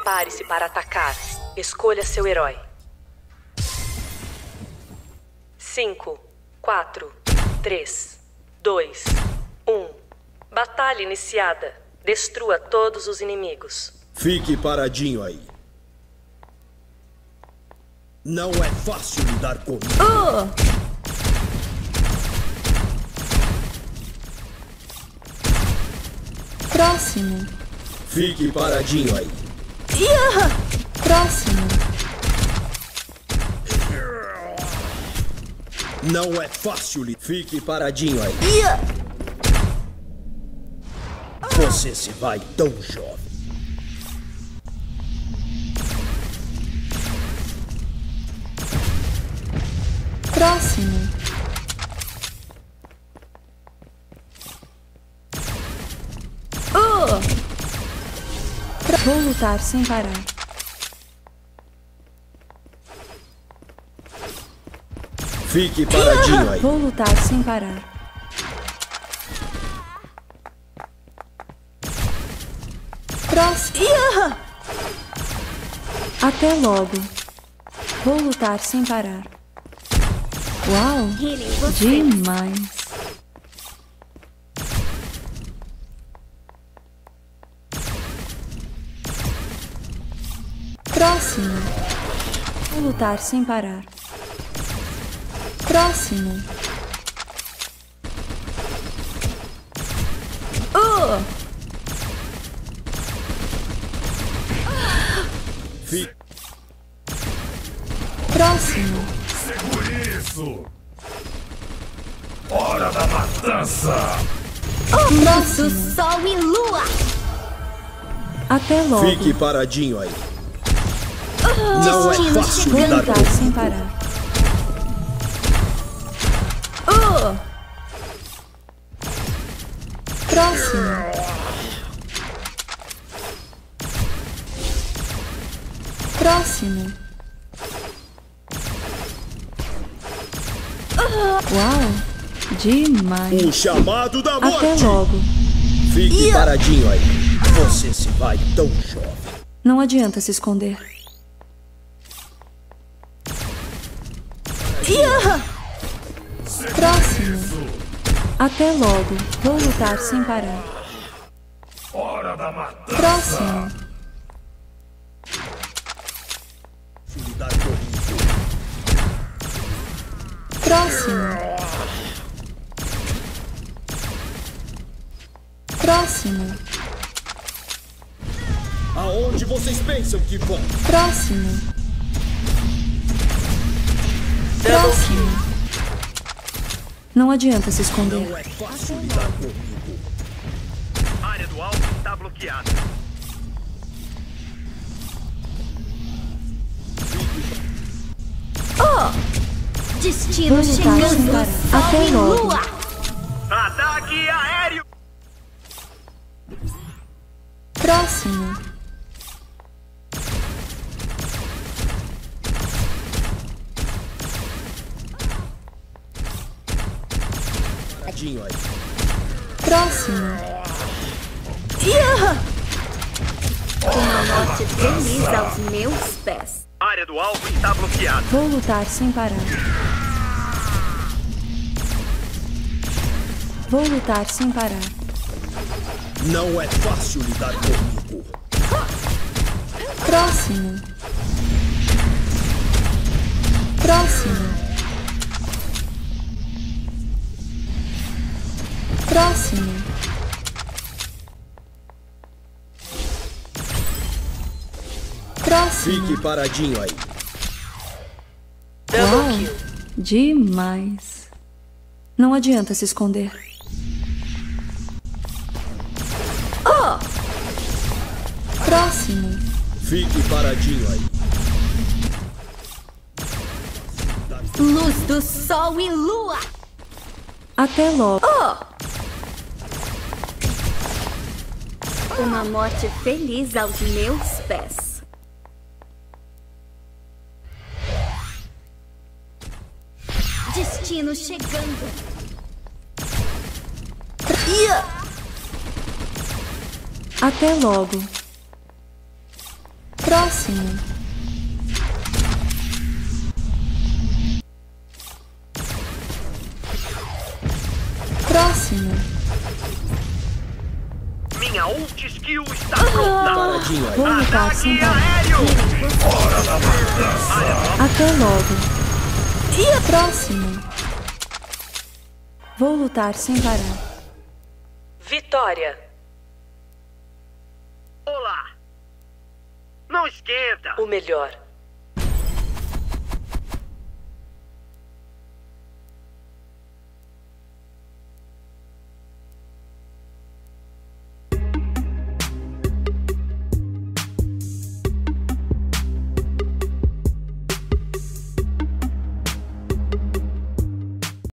Prepare-se para atacar. Escolha seu herói. 5, 4, 3, 2, 1. Batalha iniciada. Destrua todos os inimigos. Fique paradinho aí. Não é fácil lidar comigo. Próximo. Fique paradinho aí. Próximo. Não é fácil. Fique paradinho aí. Você se vai tão jovem. Próximo. Vou lutar sem parar. Fique paradinho aí. Vou lutar sem parar. Próximo. Até logo. Vou lutar sem parar. Uau! Demais! Próximo. Vou lutar sem parar. Próximo. Próximo. Segure isso! Hora da matança! Luz do sol e lua! Até logo. Fique paradinho aí. Não é fácil Vou lidar lutar sem parar. Próximo. Próximo. Uau! Demais! O chamado da morte. Até logo. Fique paradinho aí. Você se vai tão jovem. Não adianta se esconder. Próximo. Até logo. Vou lutar sem parar. Hora da matança! Próximo. Lidar comigo. Próximo. Próximo. Aonde vocês pensam que vão? Próximo. Próximo. Não adianta se esconder. Não é fácil lidar comigo. Área do alvo está bloqueada. Destino Vou lutar sem chegando! parar. Sol Até e logo. lua! Ataque aéreo! Próximo. Paradinho aí. Próximo. Uma morte feliz aos meus pés. Área do alvo está bloqueada. Vou lutar sem parar. Vou lutar sem parar. Não é fácil lidar comigo. Próximo. Próximo. Próximo. Próximo. Fique paradinho aí. Uau! Demais. Não adianta se esconder. Próximo. Fique paradinho aí. Luz do sol e lua! Até logo. Uma morte feliz aos meus pés. Destino chegando. Até logo. Próximo. Próximo. Minha ult skill está pronta. Paradinho aí. Vou lutar sem Ataque parar. aéreo. Até logo. Próximo. Vou lutar sem parar. Vitória. Olá. Não esquenta. O melhor.